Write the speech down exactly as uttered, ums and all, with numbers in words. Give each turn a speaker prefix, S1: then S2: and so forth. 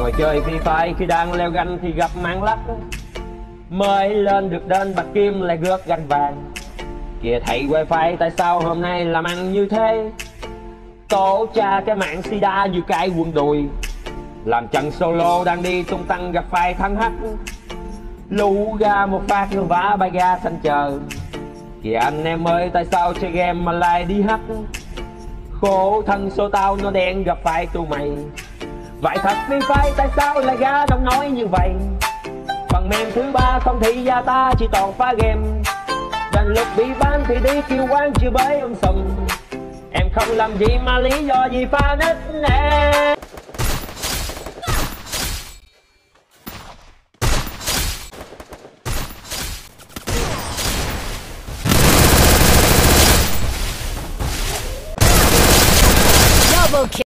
S1: Ngồi chơi Free Fire khi đang leo ganh thì gặp mạng lắc, mới lên được đến bạch kim lại gớt ganh vàng. Kìa thầy wifi tại sao hôm nay làm ăn như thế, tổ cha cái mạng sida như cái quần đùi. Làm trận solo đang đi tung tăng gặp phải thằng hắc, lú ra một phát nó vả bay ra xanh chờ. Kìa anh em ơi tại sao chơi game mà lại đi hắc, khổ thân số tao nó đen gặp phải tụi mày. Vậy thật Free Fire tại sao lại ra đông nói như vậy, phần mềm thứ ba không thị gia ta chỉ toàn phá game. Đến lúc bị ban thì đi kêu quán chưa bới ông sầm, em không làm gì mà lý do gì phá nít nè.
S2: Double kill.